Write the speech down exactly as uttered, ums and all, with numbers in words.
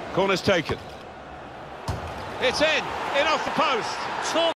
Corner's taken. It's in, in off the post. Talk